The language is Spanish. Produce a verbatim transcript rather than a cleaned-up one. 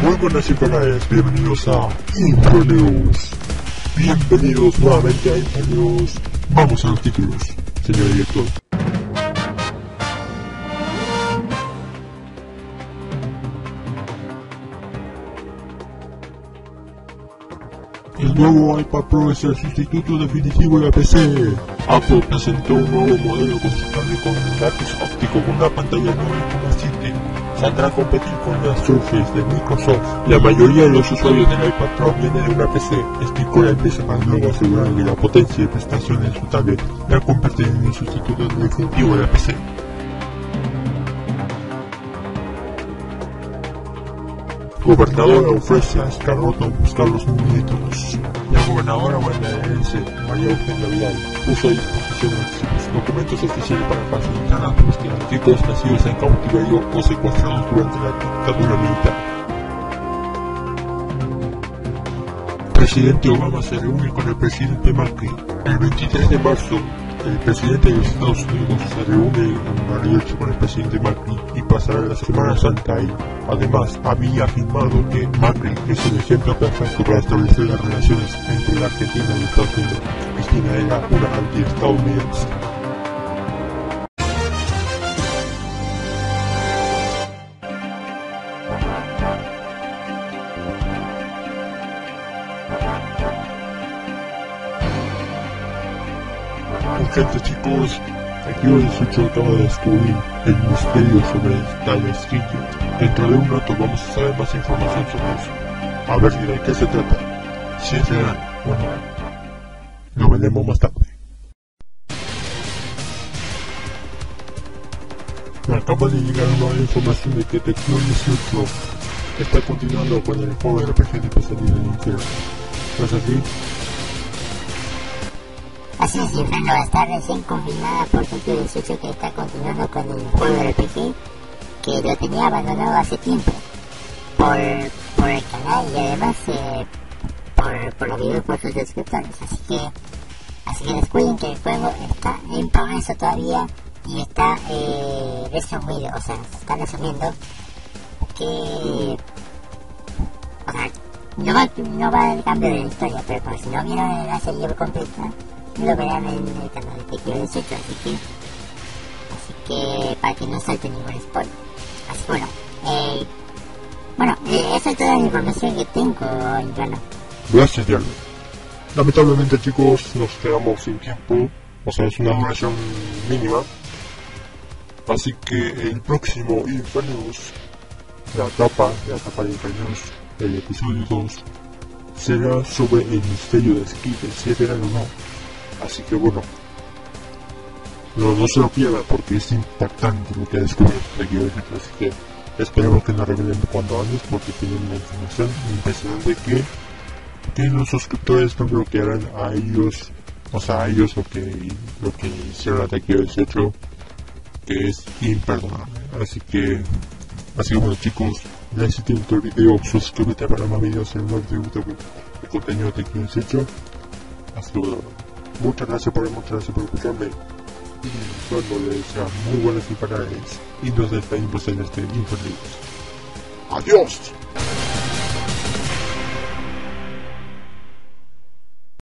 Muy buenas infernales, bienvenidos a Infonews. Bienvenidos nuevamente a Infonews. Vamos a los títulos, señor director. El nuevo iPad Pro es el sustituto definitivo de la P C. Apple presentó un nuevo modelo consultable con un lápiz óptico con una pantalla nueve coma siete. Saldrá a competir con la Surface de Microsoft. La mayoría de los usuarios del iPad Pro vienen de una P C, explicó la empresa para luego asegurar que la potencia y prestaciones de su tablet la convierten en el sustituto definitivo de la P C. Gobernadora ofrece a Escarlota buscar los minutos. La gobernadora bonaerense María Eugenia Vidal puso a disposición los documentos oficiales para facilitar la búsqueda de chicos nacidos en cautiverio o secuestrados durante la dictadura militar. El presidente Obama se reúne con el presidente Macri. El veintitrés de marzo, el presidente de los Estados Unidos se reúne en Bariloche con el presidente Macri y pasará la Semana Santa ahí. Además, había afirmado que Macri es el ejemplo perfecto para establecer las relaciones entre la Argentina y Estados Unidos. Cristina era una anti-estadounidense. Urgente, chicos, aquí dieciocho acaba de descubrir el misterio sobre Dallas Fidget. Dentro de un rato vamos a saber más información sobre eso. A ver de qué se trata. Si es real o no. Lo veremos más tarde. Me acaba de llegar una información de que Tekken dieciocho está continuando con el juego de R P G de Pesadilla del Infierno. ¿No es así? Así es, Infierno está recién confirmada por Tekken dieciocho que está continuando con el juego de R P G que lo tenía abandonado hace tiempo por, por el canal y además eh, por, por los videos por sus suscriptores. Así que así que descuiden que el juego está en progreso todavía y está eh, resumido, o sea, se está resumiendo que o sea, no va, no va el cambio de la historia, pero por si no vieron la serie completa lo verán en el canal de Tekken dieciocho, así que así que para que no salte ningún spoiler. Así que bueno, eh, bueno, eh, esa es toda la información que tengo, Infierno. Gracias, Diablo. Lamentablemente, chicos, nos quedamos sin tiempo, o sea, es una duración mínima. Así que el próximo Infonews, la etapa, la etapa de Infonews, el episodio dos, será sobre el misterio de Skipper, si es real o no. Así que bueno, no, no se lo pierda porque es impactante lo que ha descubierto aquí hoy. Así que esperemos que nos revelen cuando antes porque tienen una información impresionante que, que los suscriptores no bloquearán a ellos, o sea, a ellos lo que, lo que hicieron a Tekken dieciocho, que es imperdonable. Así que, así que bueno, chicos, like si te gustó el video, suscríbete para más videos en el de contenido de Tekken dieciocho. Así que bueno, muchas gracias por muchas gracias por escucharme. Y bueno, les deseo muy buenas infernales y nos despedimos en este Infonews. ¡Adiós!